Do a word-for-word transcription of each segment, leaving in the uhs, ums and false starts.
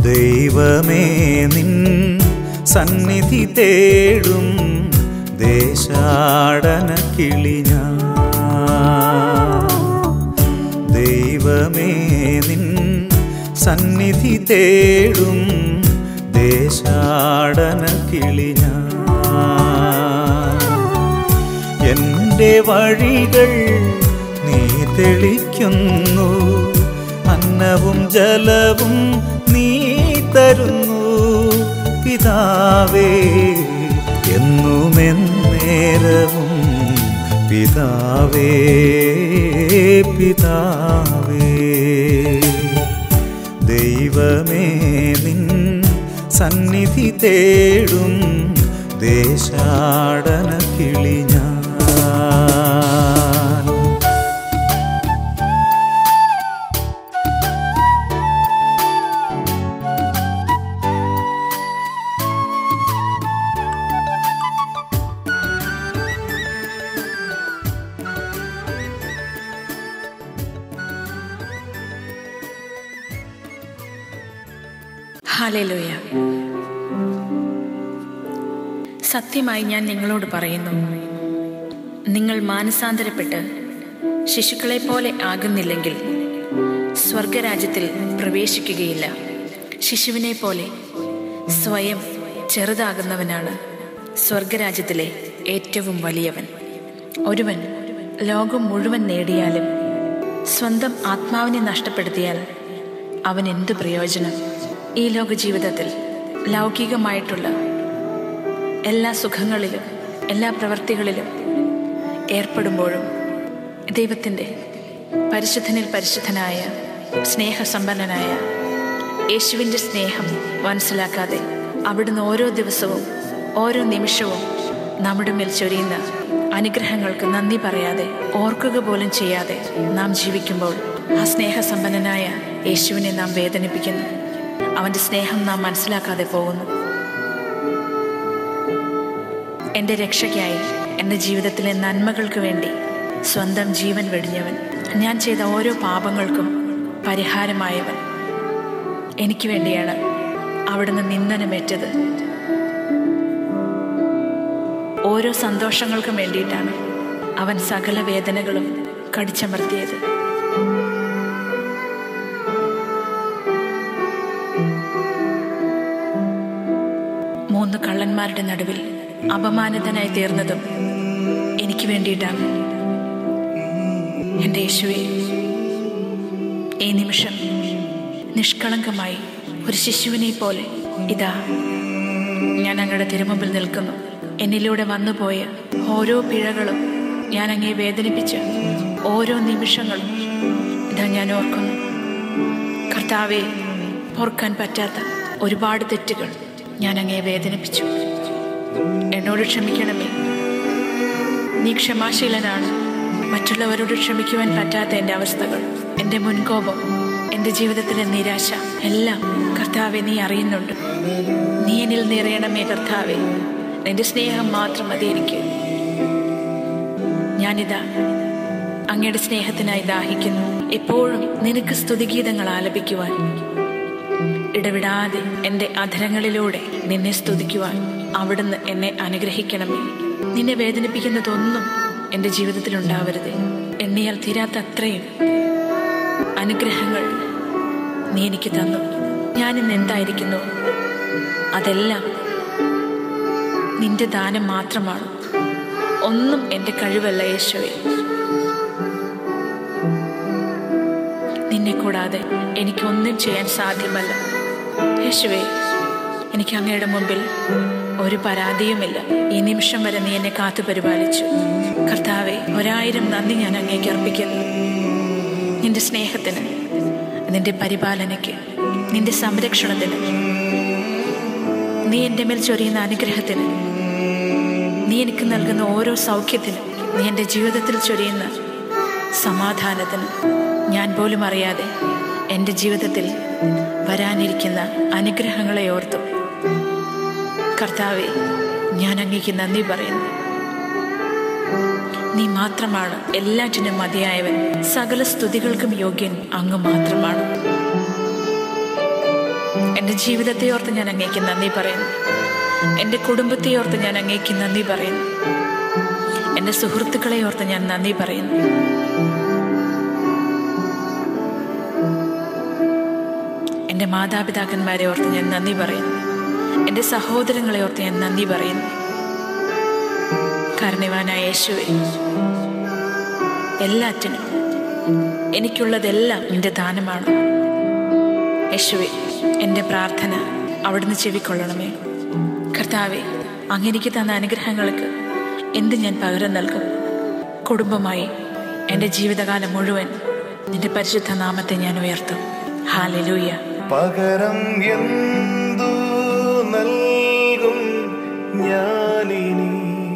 ദൈവമേ നിൻ സന്നിധി തേടും ദേശാടന കിളി ഞാൻ. ദൈവമേ നിൻ സന്നിധി തേടും ദേശാടന കിളി ഞാൻ. എൻ്റെ വഴികൾ നീ തെളിക്കുന്നു, അന്നവും ജലവും നീ തരുന്നു പിതാവേ, എന്നുമെന്നേരവും പിതാവേ പിതാവേ. ദൈവമേ നിൻ സന്നിധി തേടും ദേശാടന കിളി ഞാൻ. ഹല്ലേലൂയ. സത്യമായി ഞാൻ നിങ്ങളോട് പറയുന്നു, നിങ്ങൾ മാനസാന്തരപ്പെട്ട് ശിശുക്കളെ പോലെ ആകുന്നില്ലെങ്കിൽ സ്വർഗരാജ്യത്തിൽ പ്രവേശിക്കുകയില്ല. ശിശുവിനെ പോലെ സ്വയം ചെറുതാകുന്നവനാണ് സ്വർഗരാജ്യത്തിലെ ഏറ്റവും വലിയവൻ. ഒരുവൻ ലോകം മുഴുവൻ നേടിയാലും സ്വന്തം ആത്മാവിനെ നഷ്ടപ്പെടുത്തിയാൽ അവൻ എന്ത് പ്രയോജനം? ഈ ലോക ജീവിതത്തിൽ ലൗകികമായിട്ടുള്ള എല്ലാ സുഖങ്ങളിലും എല്ലാ പ്രവൃത്തികളിലും ഏർപ്പെടുമ്പോഴും ദൈവത്തിൻ്റെ പരിശുദ്ധനിൽ പരിശുദ്ധനായ സ്നേഹസമ്പന്നനായ യേശുവിൻ്റെ സ്നേഹം മനസ്സിലാക്കാതെ അവിടുന്ന് ഓരോ ദിവസവും ഓരോ നിമിഷവും നമ്മുടെ മേൽ ചൊരിയുന്ന അനുഗ്രഹങ്ങൾക്ക് നന്ദി പറയാതെ ഓർക്കുക പോലും ചെയ്യാതെ നാം ജീവിക്കുമ്പോൾ ആ സ്നേഹസമ്പന്നനായ യേശുവിനെ നാം വേദനിപ്പിക്കുന്നു. അവൻ്റെ സ്നേഹം നാം മനസ്സിലാക്കാതെ പോകുന്നു. എൻ്റെ രക്ഷയ്ക്കായി എൻ്റെ ജീവിതത്തിലെ നന്മകൾക്ക് വേണ്ടി സ്വന്തം ജീവൻ വെടിഞ്ഞവൻ, ഞാൻ ചെയ്ത ഓരോ പാപങ്ങൾക്കും പരിഹാരമായവൻ, എനിക്ക് വേണ്ടിയാണ് അവിടുന്ന് നിന്ദനമേറ്റത്. ഓരോ സന്തോഷങ്ങൾക്കും വേണ്ടിയിട്ടാണ് അവൻ സകല വേദനകളും കടിച്ചമർത്തിയത്. മൂന്ന് കള്ളന്മാരുടെ നടുവിൽ അപമാനിതനായി തീർന്നതും എനിക്ക് വേണ്ടിയിട്ടാണ്. എൻ്റെ യേശുവേ, ഈ നിമിഷം നിഷ്കളങ്കമായി ഒരു ശിശുവിനെ പോലെ ഇതാ ഞാൻ അങ്ങയുടെ തിരുമുമ്പിൽ നിൽക്കുന്നു. എന്നിലൂടെ വന്നുപോയ ഓരോ പിഴകളും, ഞാൻ അങ്ങയെ വേദനിപ്പിച്ച ഓരോ നിമിഷങ്ങളും ഇതാ ഞാൻ ഓർക്കുന്നു. കർത്താവേ, ഓർക്കാൻ പറ്റാത്ത ഒരുപാട് തെറ്റുകൾ ഞാൻ അങ്ങയെ വേദനിപ്പിച്ചു. എന്നോട് ക്ഷമിക്കണമേ. നീ ക്ഷമാശീലനാണ്. മറ്റുള്ളവരോട് ക്ഷമിക്കുവാൻ പറ്റാത്ത എൻ്റെ അവസ്ഥകൾ, എൻ്റെ മുൻകോപം, എൻ്റെ ജീവിതത്തിലെ നിരാശ എല്ലാം കർത്താവെ നീ അറിയുന്നുണ്ട്. നീ എന്നിൽ നിറയണമേ കർത്താവെ. നിന്റെ സ്നേഹം മാത്രം മതി എനിക്ക്. ഞാനിതാ അങ്ങയുടെ സ്നേഹത്തിനായി ദാഹിക്കുന്നു. എപ്പോഴും നിനക്ക് സ്തുതിഗീതങ്ങൾ ആലപിക്കുവാൻ, ഇടവിടാതെ എൻ്റെ അധരങ്ങളിലൂടെ നിന്നെ സ്തുതിക്കുവാൻ അവിടുന്ന് എന്നെ അനുഗ്രഹിക്കണമേ. നിന്നെ വേദനിപ്പിക്കുന്നതൊന്നും എൻ്റെ ജീവിതത്തിൽ ഉണ്ടാവരുത്. എണ്ണിയാൽ തീരാത്ത അത്രയും അനുഗ്രഹങ്ങൾ നീ എനിക്ക് തന്നു. ഞാനിന്ന് എന്തായിരിക്കുന്നു അതെല്ലാം നിന്റെ ദാനം മാത്രമാണ്. ഒന്നും എൻ്റെ കഴിവല്ല യേശുവേ. നിന്നെ കൂടാതെ എനിക്കൊന്നും ചെയ്യാൻ സാധ്യമല്ല യേശുവേ. എനിക്ക് അങ്ങയുടെ മുമ്പിൽ ഒരു പരാതിയുമില്ല. ഈ നിമിഷം വരെ നീ എന്നെ കാത്തു പരിപാലിച്ചു കർത്താവെ. ഒരായിരം നന്ദി ഞാൻ അങ്ങേക്ക് അർപ്പിക്കുന്നു. നിന്റെ സ്നേഹത്തിന്, നിന്റെ പരിപാലനയ്ക്ക്, നിന്റെ സംരക്ഷണത്തിന്, നീ എൻ്റെ മേൽ ചൊരിയുന്ന അനുഗ്രഹത്തിന്, നീ എനിക്ക് നൽകുന്ന ഓരോ സൗഖ്യത്തിനും, നീ എൻ്റെ ജീവിതത്തിൽ ചൊരിയുന്ന സമാധാനത്തിന്, ഞാൻ പോലും അറിയാതെ എൻ്റെ ജീവിതത്തിൽ വരാനിരിക്കുന്ന അനുഗ്രഹങ്ങളെ ഓർത്തും കർത്താവെ ഞാൻ അങ്ങേക്ക് നന്ദി പറയുന്നു. നീ മാത്രമാണ് എല്ലാറ്റിനും മതിയായവൻ. സകല സ്തുതികൾക്കും യോഗ്യൻ അങ്ങ് മാത്രമാണ്. എൻ്റെ ജീവിതത്തെ ഓർത്ത് ഞാൻ അങ്ങേക്ക് നന്ദി പറയുന്നു. എൻ്റെ കുടുംബത്തെ ഓർത്ത് ഞാൻ അങ്ങേക്ക് നന്ദി പറയുന്നു. എൻ്റെ സുഹൃത്തുക്കളെ ഓർത്ത് ഞാൻ നന്ദി പറയുന്നു. എൻ്റെ മാതാപിതാക്കന്മാരെ ഓർത്ത് ഞാൻ നന്ദി പറയുന്നു. എൻ്റെ സഹോദരങ്ങളെ ഓർത്ത് ഞാൻ നന്ദി പറയുന്നു. കാരുണ്യവാനായ യേശുവേ, എല്ലാറ്റിനും എനിക്കുള്ളതെല്ലാം നിന്റെ ദാനമാണ്. യേശുവേ, എൻ്റെ പ്രാർത്ഥന അവിടുന്ന് ചെവിക്കൊള്ളണമേ. കർത്താവേ, അങ്ങെനിക്ക് തന്ന അനുഗ്രഹങ്ങൾക്ക് എന്ത് ഞാൻ പകരം നൽകും? കുടുംബമായി എൻ്റെ ജീവിതകാലം മുഴുവൻ നിന്റെ പരിശുദ്ധ നാമത്തെ ഞാൻ ഉയർത്തും. ഹല്ലേലൂയ. പകരം എന്തു നൽകും ഞാനിനി?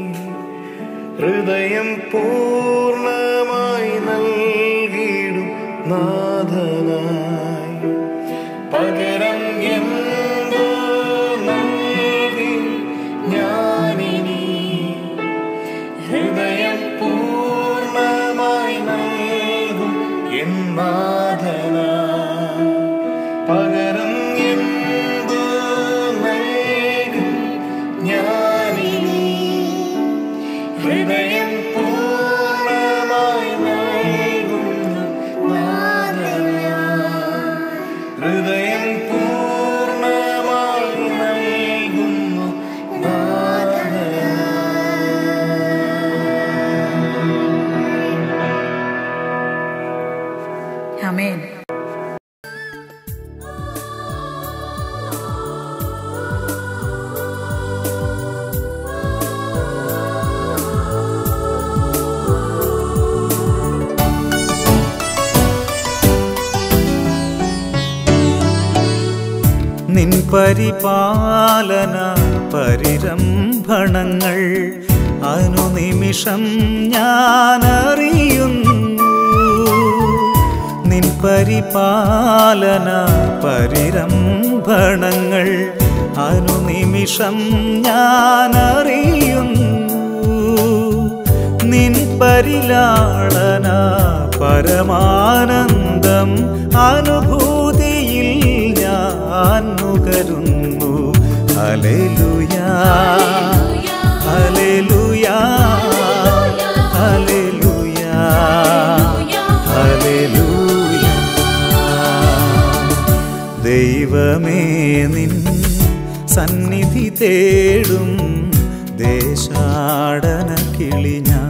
ഹൃദയം പൂർണ്ണമായി നൽകിയിടും നാഥനായി. പകരം എന്തു നൽകി ഞാനിനി? ഹൃദയം പൂർണ്ണമായി നൽകും എൻ നാഥനായി. പകരം എന്തു നൽകും ഞാനിനി? ഹൃദയം പൂർണ്ണമായി നൽകും നാഥനായി. ഹൃദയം പൂർണ്ണമായി നൽകുന്നു നാഥനായി. ആമേൻ. നിൻ പരിപാലന പരിരംഭണങ്ങൾ അനുനിമിഷം ഞാനറിയുന്നു. നിൻ പരിപാലന പരിരംഭണങ്ങൾ അനുനിമിഷം ഞാനറിയുന്നു. നിൻ പരിലാളന പരമാനന്ദം അനുഭൂതിയിൽ ഞാൻ നുകരുന്നു. ഹല്ലേലൂയാ, ഹല്ലേലൂയാ, ഹല്ലേലൂയാ, ഹല്ലേലൂയാ. ദൈവമേ, നിൻ സന്നിധി തേടും ദേശാടന കിളി ഞാൻ.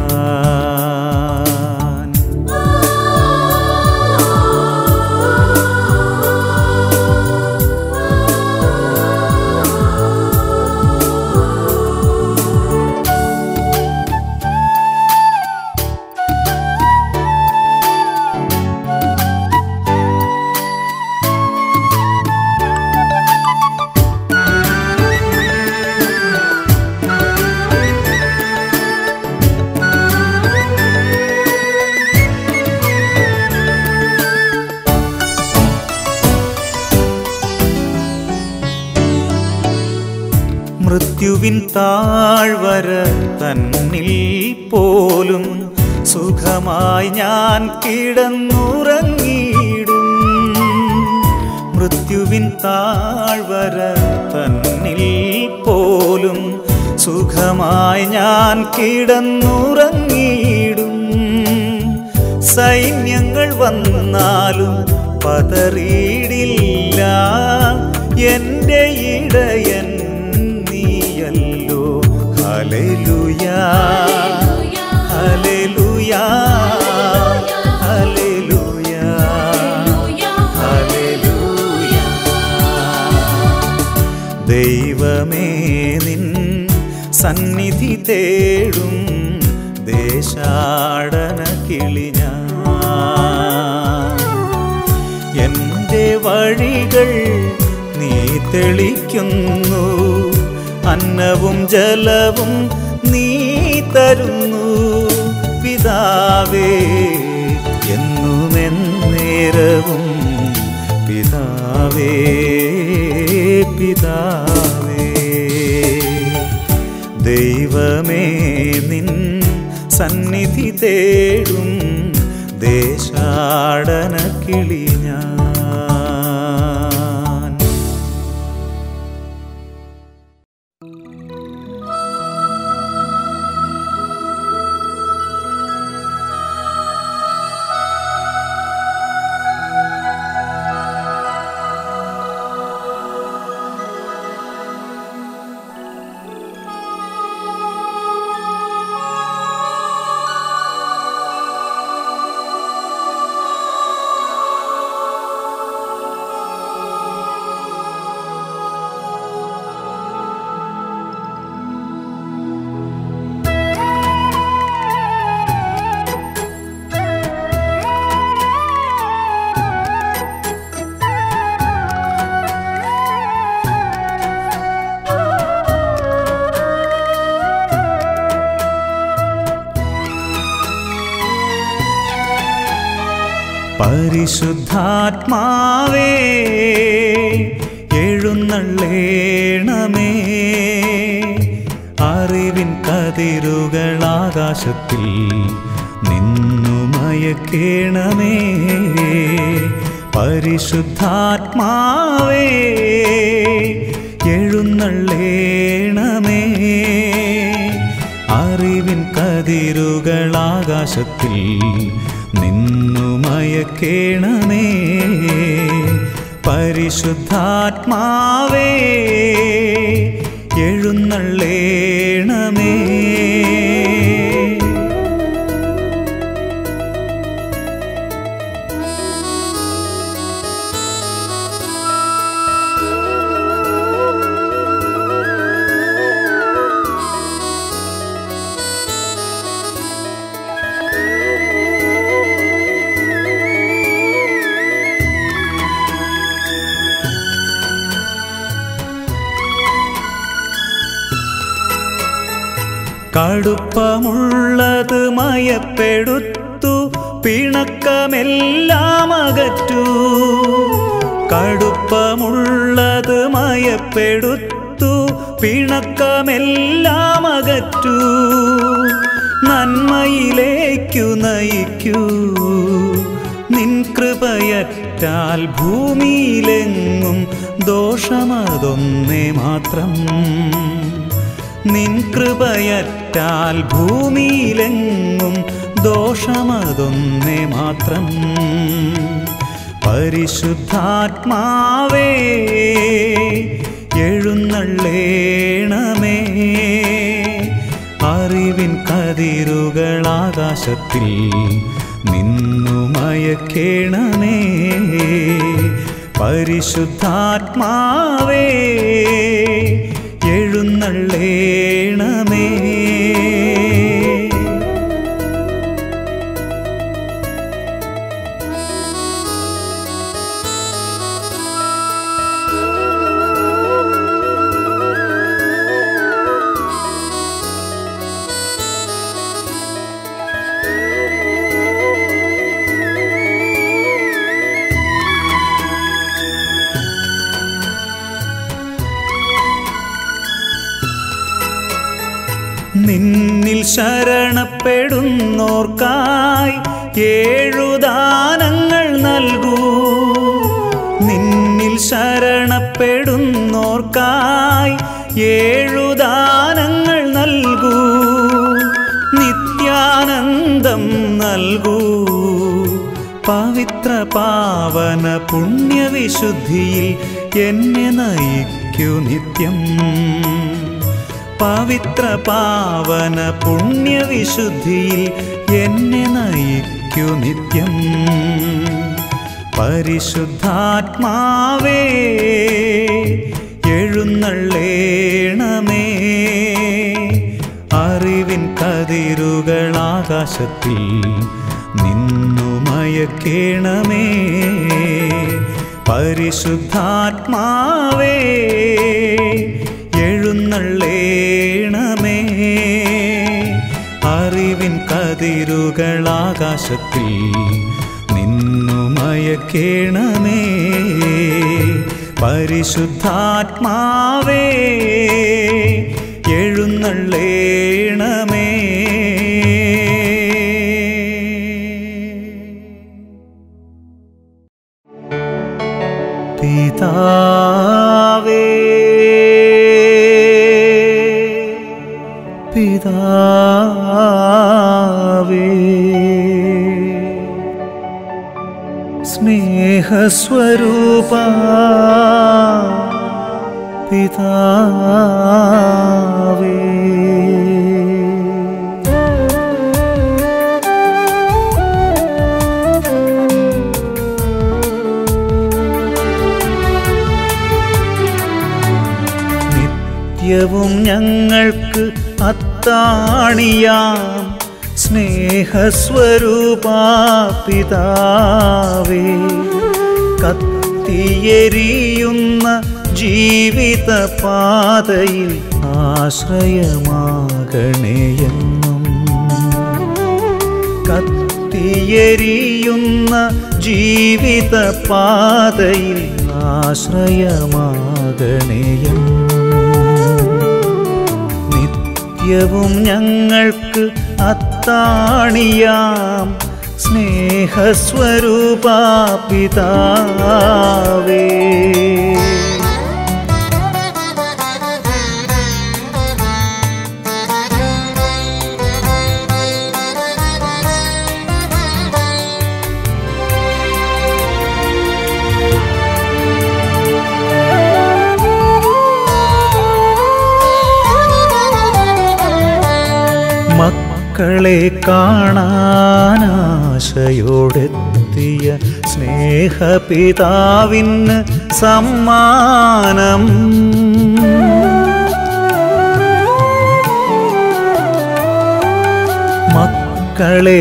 മൃത്യുവിൻ താഴ്വര തന്നിൽ പോലും സുഖമായി ഞാൻ കിടന്നുറങ്ങിയിടും. മൃത്യുവിൻ താഴ്വര തന്നിൽ പോലും സുഖമായി ഞാൻ കിടന്നുറങ്ങിയിടും. സൈന്യങ്ങൾ വന്നാലും പതറിയിടില്ല, എൻ്റെ ഇടയൻ നീയല്ലോ. ഹല്ലേലൂയാ, ഹല്ലേലൂയാ, ഹല്ലേലൂയാ, ഹല്ലേലൂയാ. ദൈവമേ, നിൻ സന്നിധി തേടും ദേശാടന കിളി ഞാൻ. എൻ്റെ വഴികൾ നീ തെളിക്കുന്നു, അന്നവും ജലവും നീ തരുന്നു. പിതാവേ, എന്നുമെന്നേരവും പിതാവേ, പിതാവേ. ദൈവമേ, നിൻ സന്നിധി തേടും ദേശാടന കിളി ഞാൻ. പരിശുദ്ധാത്മാവേ എഴുന്നള്ളേണമേ, അറിവിൻ കതിരുകൾ ആകാശത്തിൽ നിന്നു മയക്കേണമേ. പരിശുദ്ധാത്മാവേ എഴുന്നള്ളേണമേ, അറിവിൻ കതിരുകൾ ആകാശത്തിൽ നിന്നു മയക്കേണമേ. പരിശുദ്ധാത്മാവേ എഴുന്നള്ളേണമേ. കടുപ്പമുള്ളത് മയപ്പെടുത്തു, പിണക്കമെല്ലാം അകറ്റൂ. കടുപ്പമുള്ളത് മയപ്പെടുത്തു, പിണക്കമെല്ലാം അകറ്റൂ. നന്മയിലേക്കു നയിക്കൂ, നിൻ കൃപയറ്റാൽ ഭൂമിയിലെങ്ങും ദോഷമതൊന്നേ മാത്രം. നിൻ കൃപയറ്റാൽ ഭൂമിയിലെങ്ങും ദോഷമതൊന്നേ മാത്രം. പരിശുദ്ധാത്മാവേ എഴുന്നള്ളേണമേ, അറിവിൻ കതിരുകൾ ആകാശത്തിൽ നിന്നു മയക്കേണമേ. പരിശുദ്ധാത്മാവേ എഴുന്നള്ളേണമേ. നിന്നിൽ ശരണപ്പെടുന്നോർക്കായി ഏഴുദാനങ്ങൾ നൽകൂ. നിന്നിൽ ശരണപ്പെടുന്നോർക്കായി ഏഴുദാനങ്ങൾ നൽകൂ. നിത്യാനന്ദം നൽകൂ. പവിത്ര പാവന പുണ്യവിശുദ്ധിയിൽ എന്നെ നയിക്കൂ നിത്യം. പവിത്ര പാവന പുണ്യവിശുദ്ധിയിൽ എന്നെ നയിക്കൂ നിത്യം. പരിശുദ്ധാത്മാവേ എഴുന്നള്ളേണമേ, അറിവിൻ കതിരുകൾ ആകാശത്തിൽ നിന്നു മയക്കേണമേ. പരിശുദ്ധാത്മാവേ എഴുന്നള്ളേണമേ, അറിവിൻ കതിരുകൾ ആകാശത്തിൽ നിന്നു മയക്കേണമേ. പരിശുദ്ധാത്മാവേ എഴുന്നള്ളേണമേ. പിതാവേ പിതാവേ സ്നേഹസ്വരൂപാ പിതാവേ നിത്യവും ഞങ്ങൾക്ക് അത്താണിയാം സ്നേഹസ്വരൂപാ പിതാവേ കത്തിയെരിയുന്ന ജീവിതപാതയിൽ ആശ്രയമാകണേയെന്നും കത്തിയെരിയുന്ന കത്തിയെരിയുന്ന ജീവിത പാതയിൽ ആശ്രയമാകണേയം. നിത്യവും ഞങ്ങൾക്ക് അത്താണിയാം സ്നേഹസ്വരൂപാ പിതാവേ. മക്കളെ കാണാനാശയോടെത്തിയ സ്നേഹപിതാവിന് സമ്മാനം. മക്കളെ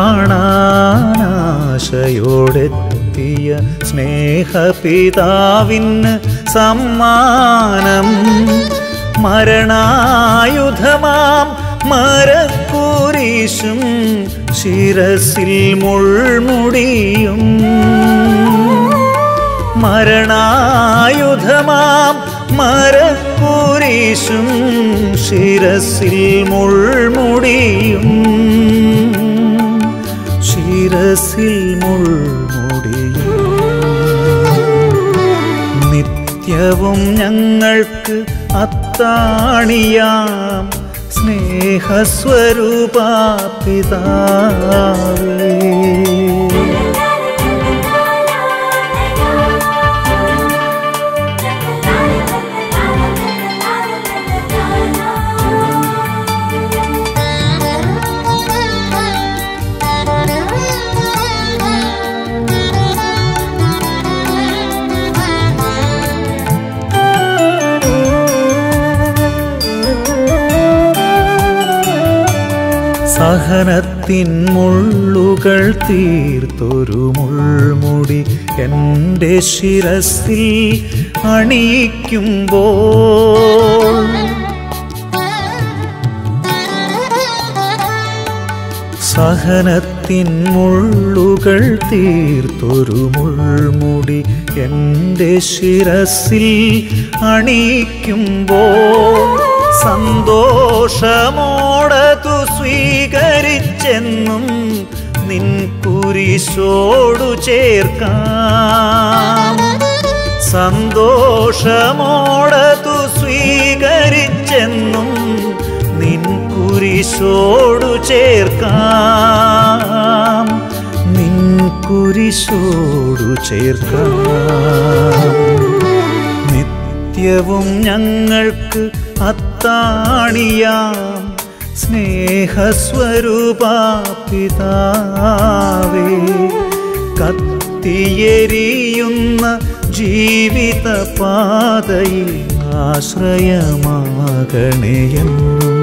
കാണാനാശയോടെത്തിയ സ്നേഹപിതാവിന് സമ്മാനം. മരണായുധമാം മരക്കുരിശും ശിരസിൽ മുൾമുടിയും. മരണായുധമാം മരക്കുരിശും ശിരസിൽ മുൾമുടിയും. ശിരസിൽ മുൾമുടിയും. നിത്യവും ഞങ്ങൾക്ക് അത്താണിയാം സ്നേഹസ്വരൂപാ പിതാവേ. സഹനത്തിൻ മുള്ളുകൾ തീർത്തൊരു മുൾമുടി എൻ്റെ ശിരസിൽ അണിയിക്കുമ്പോൾ, സഹനത്തിൻ മുള്ളുകൾ തീർത്തൊരു മുൾമുടി എൻ്റെ ശിരസിൽ അണിയിക്കുമ്പോൾ, സന്തോഷമോടതു സ്വീകരിച്ചെന്നും നിൻ കുരിശോടു ചേർക്കാം. സന്തോഷമോടതു സ്വീകരിച്ചെന്നും നിൻ കുരിശോടു ചേർക്കാം. നിൻ കുരിശോടു ചേർക്കാം. നിത്യവും ഞങ്ങൾക്ക് അത്താണിയാം സ്നേഹസ്വരൂപാ പിതാവേ. കത്തിയെരിയുന്ന ജീവിത പാതയിൽ ആശ്രയമാകണേയെന്നും.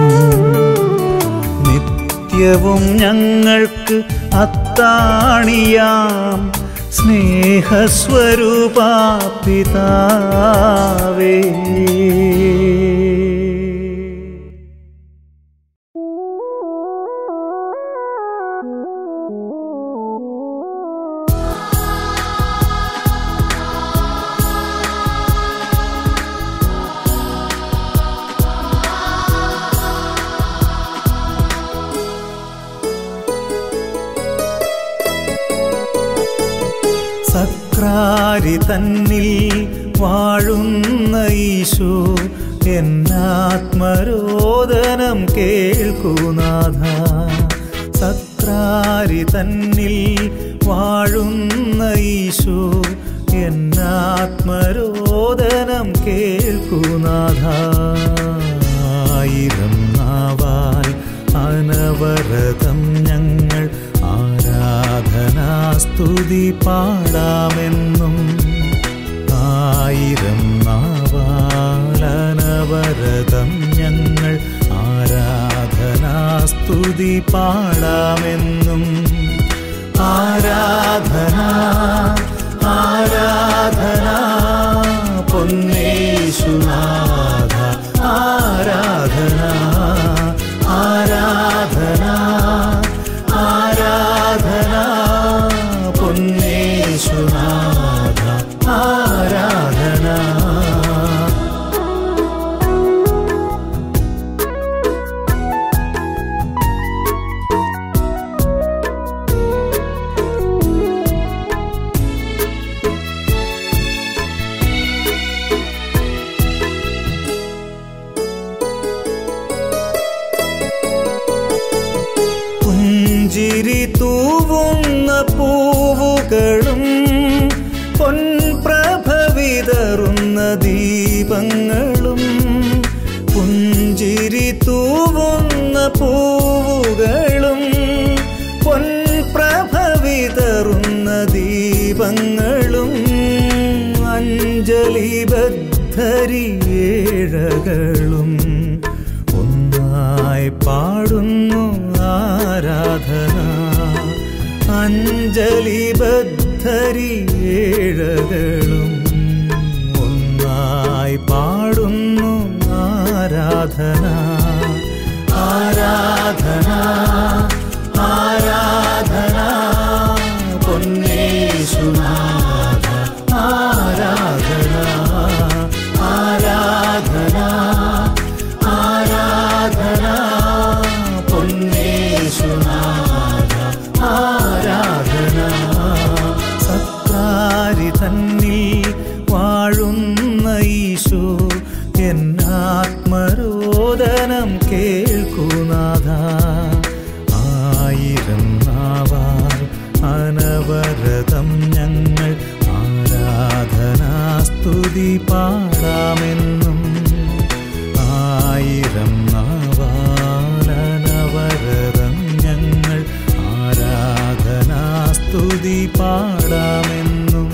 നിത്യവും ഞങ്ങൾക്ക് അത്താണിയാം സ്നേഹസ്വരൂപാ പിതാവേ. സക്രാരി തന്നിൽ വാഴുന്ന ഈശോ എന്നാത്മരോദനം കേൾക്കുനാഥ. സക്രാരി തന്നിൽ വാഴുന്ന ഈശോ എന്നാത്മരോദനം കേൾക്കുനാഥ. ആയിരം നാവാൽ അനവരതം ഞങ്ങൾ ആരാധനാസ്തുതി പാടാമെന്നും. ആയിരം നാവാലനവരതം ഞങ്ങൾ ആരാധനാസ്തുതി പാടാമെന്നും. ആരാധന ആരാധന പൊന്നേശുനാഥ. ആരാധന ആരാധന ആരാധന പൂവുകളും പൊൻപ്രഭ വിതറുന്ന ദീപങ്ങളും പുഞ്ചിരി തൂവുന്ന പൂവുകളും പൊൻപ്രഭ വിതറുന്ന ദീപങ്ങളും അഞ്ജലിബദ്ധരിയേഴകളും ഒന്നായി പാടുന്നു ആരാധന. അഞ്ജലിബദ്ധരിയേഴകളും ഒന്നായി പാടുന്നു ആരാധന. ആരാധന ആരാധന പൊന്നേശുനാഥ. ആരാധന ആരാധന ആരാധന പൊന്നേശുനാഥ. ആരാധന സത്രാരി തന്നിൽ വാഴുന്ന ഈശോ എന്നാത്മരോദനം കേൾക്കുനാഥ. ആയിരം നാവാൽ അനവരതം ഞങ്ങൾ ആരാധനാസ്തുതി പാടാമെന്നും. ആയിരം നാവാൽ അനവരതം ഞങ്ങൾ ആരാധനാസ്തുതി പാടാമെന്നും.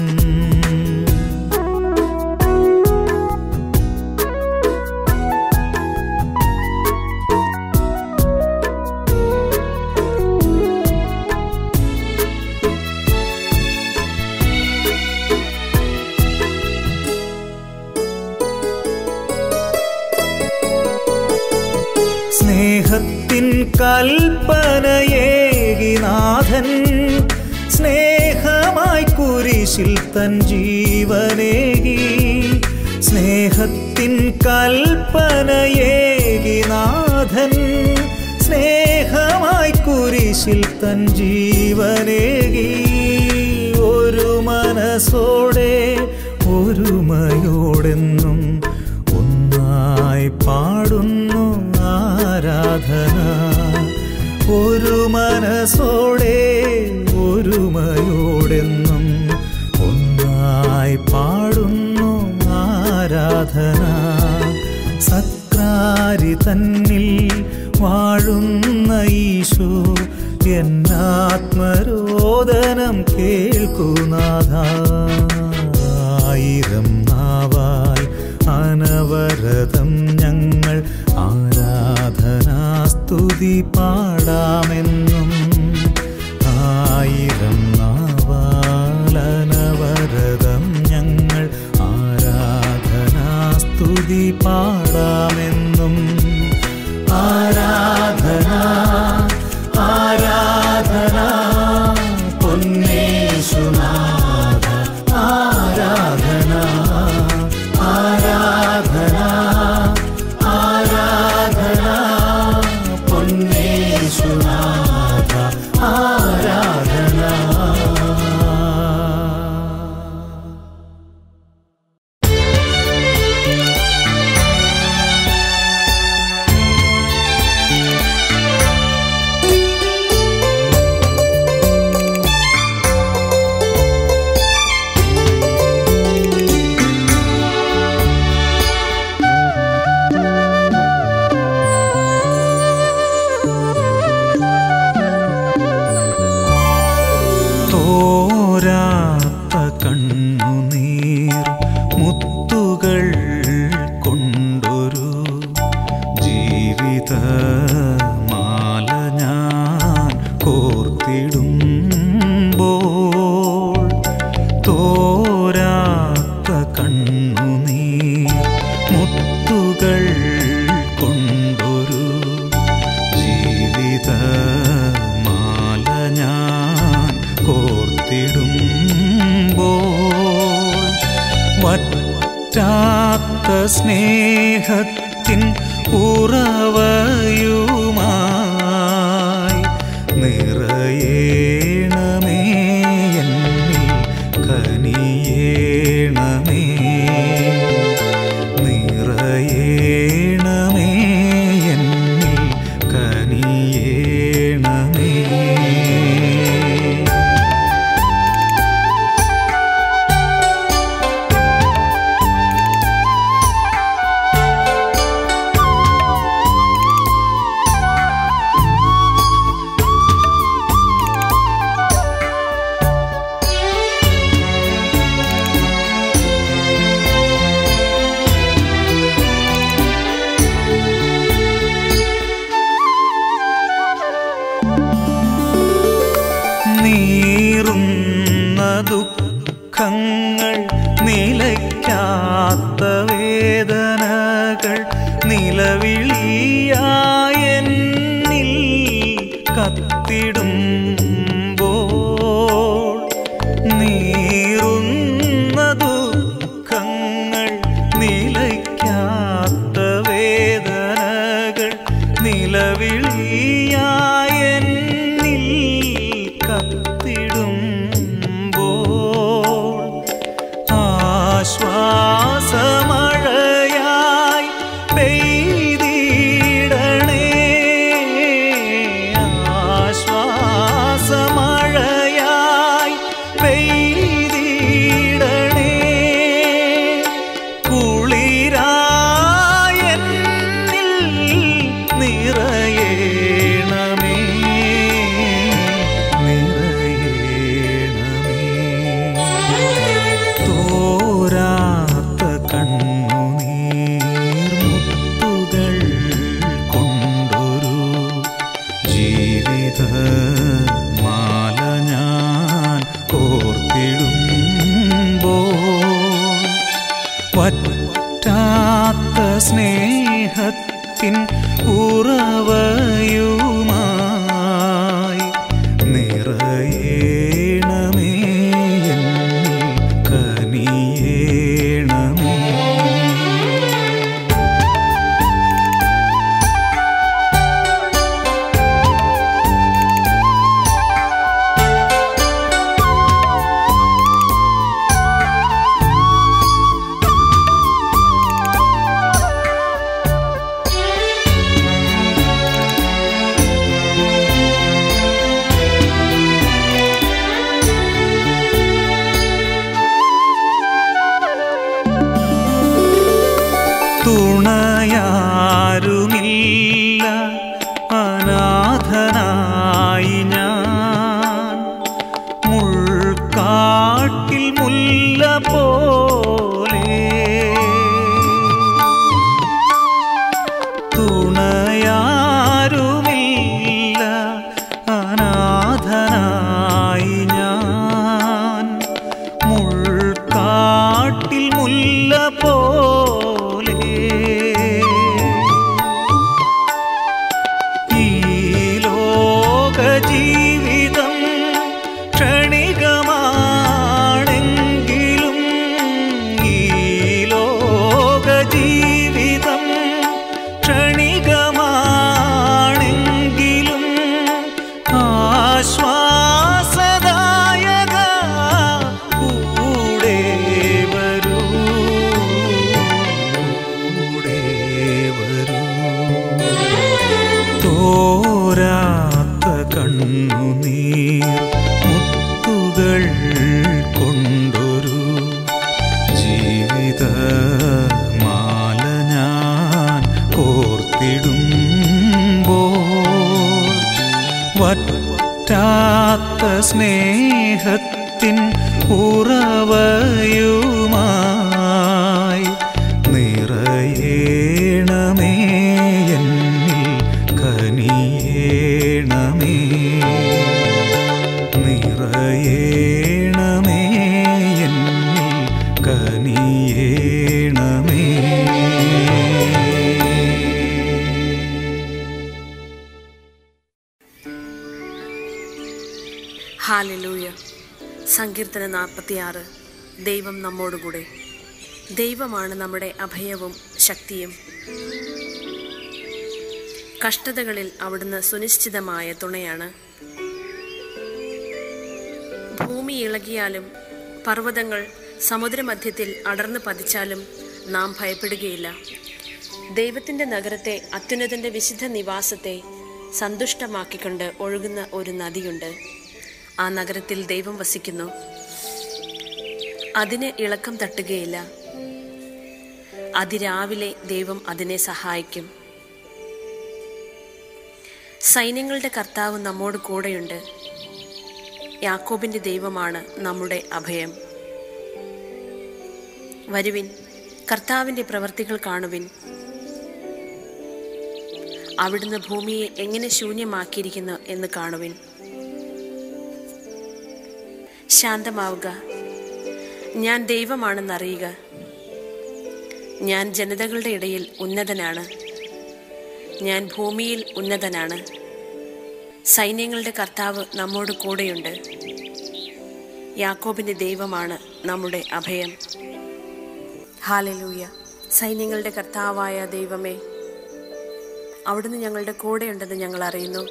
സ്നേഹത്തിൻ കൽപ്പനയേകി നാഥൻ സ്നേഹമായി കുരിശിൽ തൻ ജീവനേകി. സ്നേഹത്തിൻ കൽപ്പനയേകി നാഥൻ സ്നേഹമായി കുരിശിൽ തൻ ജീവനേകി. ഒരു മനസ്സോടെ ഒരുമയോടെന്നും ഒന്നായി പാടുന്നു ആരാധന. ഒരു മനസ്സോടെ ഒരുമയോടെന്നും ഒന്നായി പാടുന്നു ആരാധന. സക്രാരി തന്നിൽ വാഴുന്ന ഈശോ എന്നാത്മരോദനം കേൾക്കുനാഥ. ആയിരം നാവാൽ അനവരതം ഞങ്ങൾ ആരാധനാസ്തുതി പാടാമെന്നും. ആയിരം നാവാൽ അനവരതം ഞങ്ങൾ ആരാധനാസ്തുതി പാടാമെന്നും. ആരാധന ആരാധന പൊന്നേശുനാഥ. ആരാധന ആരാധന ആരാധന പൊന്നേശുനാഥ. ആരാധന. തോരാത്ത കണ്ണുനീർ മുത്തുകൾ കൊണ്ടൊരു ജീവിതമാല ഞാൻ കോർത്തിടുമ്പോൾ. തോരാത്ത കണ്ണുനീർ മുത്തുകൾ കൊണ്ടൊരു ജീവിതമാല ഞാൻ കോർത്തിടുമ്പോൾ. വറ്റാത്ത സ്നേഹത്തിൻ ഉറവയുമായി നിറയേണമേ എന്നിൽ കനിയേണമേ. നിറയേണമേ എന്നിൽ കനിയേണമേ. ദുഃഖങ്ങൾ നിലയ്ക്കാത്ത വേദനകൾ നിലവിളിയായെന്നിൽ കത്തിടുമ്പോൾ നീറുന്ന ദുഃഖങ്ങൾ നിലയ്ക്കാത്ത വേദനകൾ നിലവിളിയായെന്നിൽ കത്തിടുമ്പോൾ ആശ്വാസമഴയായി പെയ്തിടണേ ആശ്വാസമഴയായി പെയ്തിടണേ കുളിരായെന്നിൽ നിറയേണമേ നിറയേണമേ തോരാത്ത കണ്ണുനീർ മുത്തുകൾ കൊണ്ടൊരു ജീവിത മാല ഞാൻ കോർത്തിടുമ്പോൾ വറ്റാത്ത സ്നേഹത്തിൻ ഉറവയുമായി നിറയേണമേ എന്നിൽ കനിയേണമേ. തുണയാരുമില്ല അനാഥനായി ഞാൻ മുൾക്കാട്ടിൽ മുല്ല പോലെ തുണയാരുമില്ല അനാഥനായി ഞാൻ മുൾക്കാട്ടിൽ മുല്ല പോലെ ഈ ലോകജീവിതം ക്ഷണികമാണെങ്കിലും ഈ ലോകജീവിതം ക്ഷണികമാണെങ്കിലും ആശ്വാസദായക കൂടെ വരൂ കൂടെ വരൂ തോരാത്ത കണ്ണുനീർ മുത്തുകൾ കൊണ്ടൊരു ജീവിത മാല ഞാൻ കോർത്തിടുമ്പോൾ വറ്റാത്ത സ്നേഹത്തിൻ ഉറവയുമായി നിറയേണമേ എന്നിൽ കനിയേണമേ നിറയേണമേ എന്നിൽ കനിയേണമേ. ഹാലലൂയ. സങ്കീർത്തന നാൽപ്പത്തിയാറ്. ദൈവം നമ്മോടുകൂടെ. ദൈവമാണ് നമ്മുടെ അഭയവും ശക്തിയും. കഷ്ടതകളിൽ അവിടുന്ന് സുനിശ്ചിതമായ തുണയാണ്. ഭൂമി ഇളകിയാലും പർവ്വതങ്ങൾ സമുദ്രമധ്യത്തിൽ അടർന്നു പതിച്ചാലും നാം ഭയപ്പെടുകയില്ല. ദൈവത്തിൻ്റെ നഗരത്തെ, അത്യുന്നതൻ്റെ വിശുദ്ധ നിവാസത്തെ സന്തുഷ്ടമാക്കിക്കൊണ്ട് ഒഴുകുന്ന ഒരു നദിയുണ്ട്. ആ നഗരത്തിൽ ദൈവം വസിക്കുന്നു. അതിന് ഇളക്കം തട്ടുകയില്ല. അതിരാവിലെ ദൈവം അതിനെ സഹായിക്കും. സൈന്യങ്ങളുടെ കർത്താവ് നമ്മോട് കൂടെയുണ്ട്. യാക്കോബിൻ്റെ ദൈവമാണ് നമ്മുടെ അഭയം. വരുവിൻ, കർത്താവിൻ്റെ പ്രവൃത്തികൾ കാണുവിൻ. അവിടുന്ന് ഭൂമിയെ എങ്ങനെ ശൂന്യമാക്കിയിരിക്കുന്നു എന്ന് കാണുവിൻ. ശാന്തമാവുക, ഞാൻ ദൈവമാണെന്നറിയുക. ഞാൻ ജനതകളുടെ ഇടയിൽ ഉന്നതനാണ്. ഞാൻ ഭൂമിയിൽ ഉന്നതനാണ്. സൈന്യങ്ങളുടെ കർത്താവ് നമ്മോട് കൂടെയുണ്ട്. യാക്കോബിന്റെ ദൈവമാണ് നമ്മുടെ അഭയം. ഹല്ലേലൂയ. സൈന്യങ്ങളുടെ കർത്താവായ ദൈവമേ, അവിടുന്ന് ഞങ്ങളുടെ കൂടെയുണ്ടെന്ന് ഞങ്ങൾ അറിയുന്നു.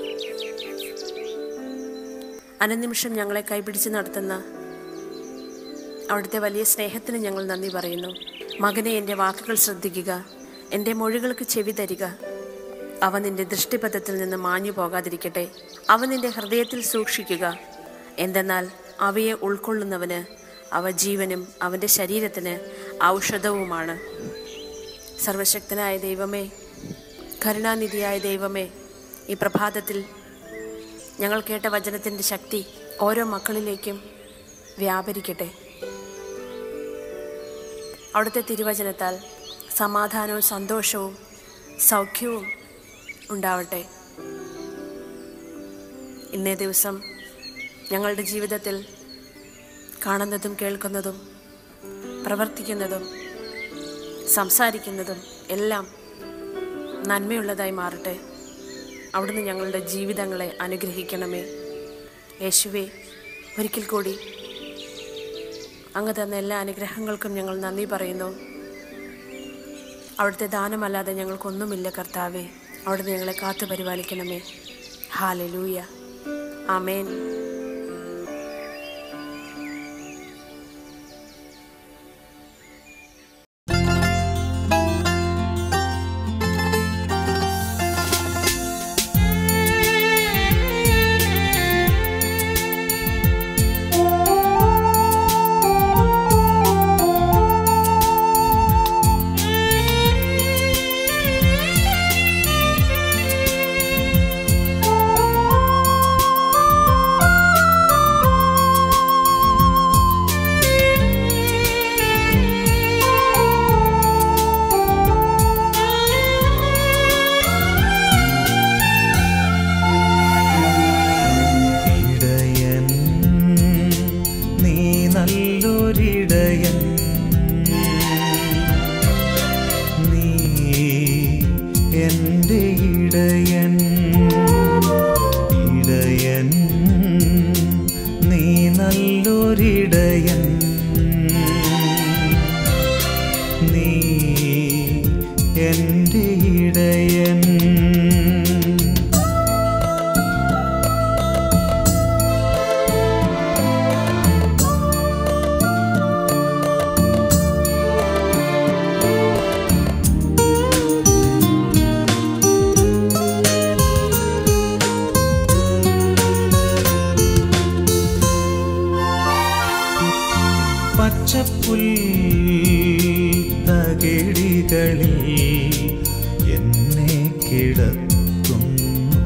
അനനിമിഷം ഞങ്ങളെ കൈപിടിച്ച് നടത്തുന്ന അവിടുത്തെ വലിയ സ്നേഹത്തിന് ഞങ്ങൾ നന്ദി പറയുന്നു. മകനെ, എൻ്റെ വാക്കുകൾ ശ്രദ്ധിക്കുക, എൻ്റെ മൊഴികൾക്ക് ചെവി തരിക. അവ നിന്റെ ദൃഷ്ടിപഥത്തിൽ നിന്ന് മാഞ്ഞു പോകാതിരിക്കട്ടെ. അവ നിന്റെ ഹൃദയത്തിൽ സൂക്ഷിക്കുക. എന്തെന്നാൽ അവയെ ഉൾക്കൊള്ളുന്നവന് അവ ജീവനും അവൻ്റെ ശരീരത്തിന് ഔഷധവുമാണ്. സർവശക്തനായ ദൈവമേ, കരുണാനിധിയായ ദൈവമേ, ഈ പ്രഭാതത്തിൽ ഞങ്ങൾ കേട്ട വചനത്തിൻ്റെ ശക്തി ഓരോ മക്കളിലേക്കും വ്യാപരിക്കട്ടെ. അവിടുത്തെ തിരുവചനത്താൽ സമാധാനവും സന്തോഷവും സൗഖ്യവും ഉണ്ടാവട്ടെ. ഇന്നേ ദിവസം ഞങ്ങളുടെ ജീവിതത്തിൽ കാണുന്നതും കേൾക്കുന്നതും പ്രവർത്തിക്കുന്നതും സംസാരിക്കുന്നതും എല്ലാം നന്മയുള്ളതായി മാറട്ടെ. അവിടുന്ന് ഞങ്ങളുടെ ജീവിതങ്ങളെ അനുഗ്രഹിക്കണമേ. യേശുവേ, ഒരിക്കൽ കൂടി അങ്ങ് തന്ന എല്ലാ അനുഗ്രഹങ്ങൾക്കും ഞങ്ങൾ നന്ദി പറയുന്നു. അവിടുത്തെ ദാനമല്ലാതെ ഞങ്ങൾക്കൊന്നുമില്ല കർത്താവേ. അവിടുന്ന് ഞങ്ങളെ കാത്തു പരിപാലിക്കണമേ. ഹല്ലേലൂയ. ആമേൻ. പച്ചപ്പുൽത്തകിടികളിൽ എന്നെ കിടത്തുന്നു.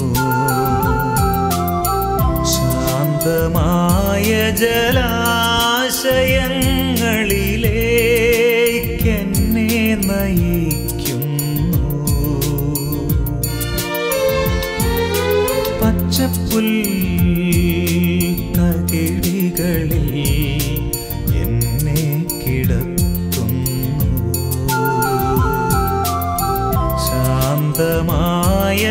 ശാന്തമായ ജലാശയങ്ങളിലേക്കെന്നെ നയിക്കുന്നു. പച്ചപ്പുൽത്തകിടികളിൽ ശാന്തമായ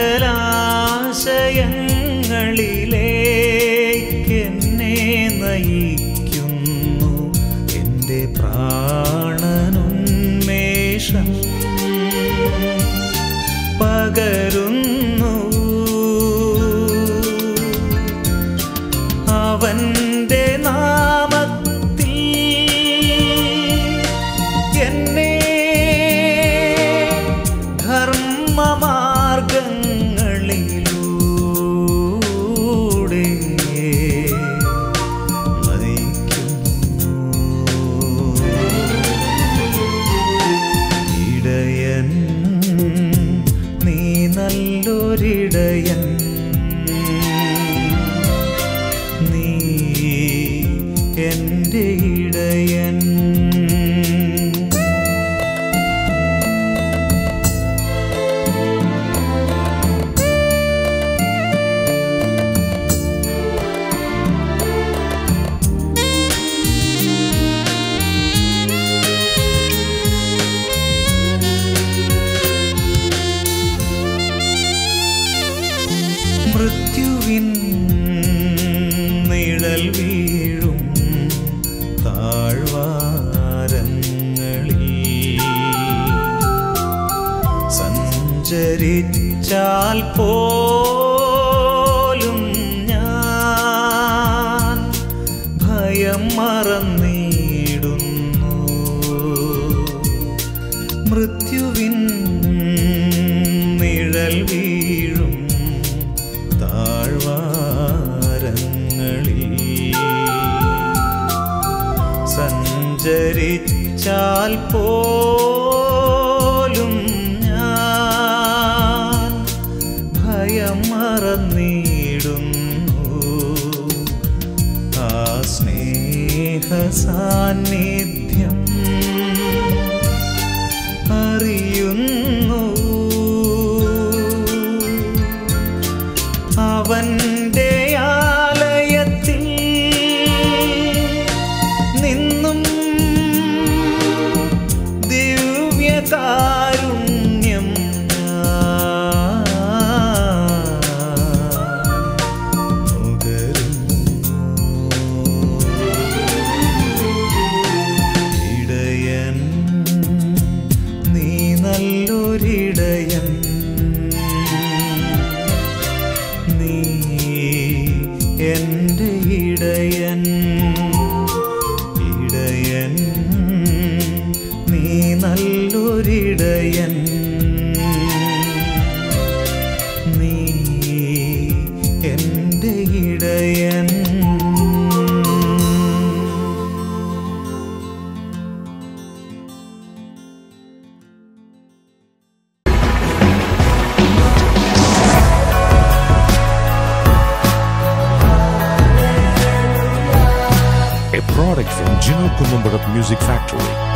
ജലാശയങ്ങളിലേക്കെന്നെ നയിക്കുന്നു. എൻ്റെ പ്രാണനുന്മേഷം പകരുന്നു. അവൻ്റെ നാമത്തിൽ എന്നെ ധർമ്മമാർഗങ്ങളിലൂടെ നയിക്കുന്നു. ഇടയൻ, നീ നല്ലൊരിടയൻ. നീ എൻ്റെ ഇടയൻ. സഞ്ചരിച്ചാൽ പോലും ഞാൻ ഭയം മറന്നിടുന്നു. മൃത്യുവിൻ നിഴൽ വീഴും താഴ്വാരങ്ങളിൽ സഞ്ചരിച്ചാൽ പോലും ഞാൻ ഭയം മറന്നിടുന്നു. ആ സ്നേഹ സാന്നിധ്യം അറിയുന്നു. അവന്റെ ആലയത്തിൽ നിന്നും ദിവ്യകാരുണ്യം നുകരുന്നു. ഇടയൻ നീ നല്ലൊരിടയൻ, നീ എൻ്റെ ഇടയൻ. ഇടയൻ നീ നല്ലൊരിടയൻ, നീ എൻ്റെ ഇടയൻ. A product from Gino Columbarat Music Factory.